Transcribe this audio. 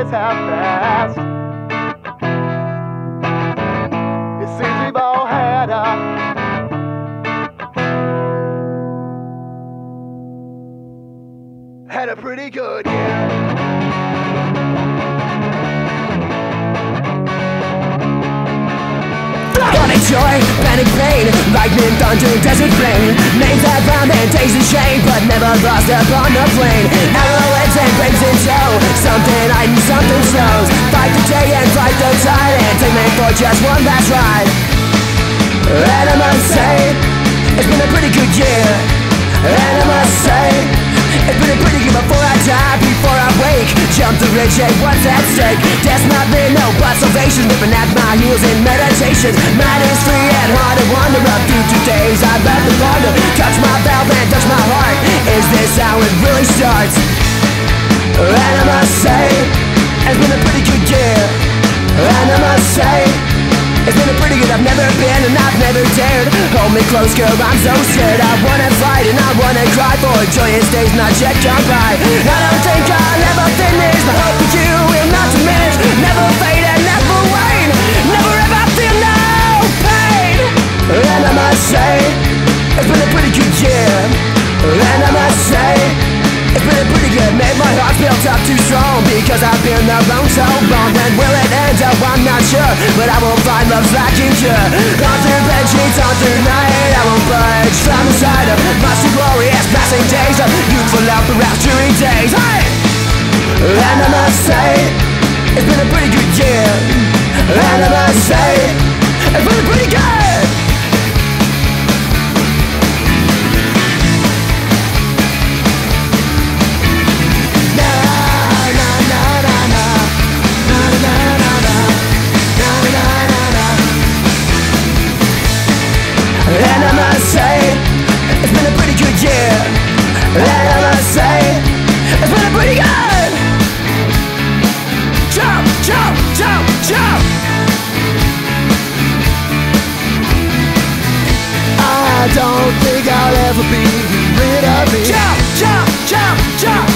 days have passed. It seems we've all had a pretty good year. Joy, panic, pain, lightning, thunder, desert flame. Names that rhyme and taste the shame, but never lost upon the plane. Arrowheads and grapes in tow, something hiding, something shows. Fight the day and fight the tide, and take me for just one last ride. And I must say, it's been a pretty good year. And I must say, it's been a pretty good before I die, before I wake. Jump the ridge, hey, what's at stake? Death's not there, no, but salvation. Ripping at my heels in meditation. Mind is free and hard to wander. A future days I love to ponder. Touch my valve and touch my heart. Is this how it really starts? And I must say, it's been a pretty good year. And I must say, it's been a pretty good, I've never been and I've never dared. Hold me close, girl, I'm so scared. I wanna fight and I wanna cry for joyous days not yet gone by. I don't think I'll ever finish, but hope that you will not diminish. Never fade and never wane, never ever feel no pain. And I must say, it's been a pretty good year. And I must say, it's been a pretty good. Made my heart built up too strong, because I've been alone so long. When will it end up? I'm not sure, but I will find love's lacking cure. On through bed sheets, on through night, I won't budge from the side of my too glorious passing days of youthful love, rapturing days. Hey! And I must say, it's been a pretty good year. And I must say, it's been pretty good. And I must say, it's been a pretty good year. And I must say, it's been a pretty good. Jump, jump, jump, jump. I don't think I'll ever be rid of me. Jump, jump, jump, jump.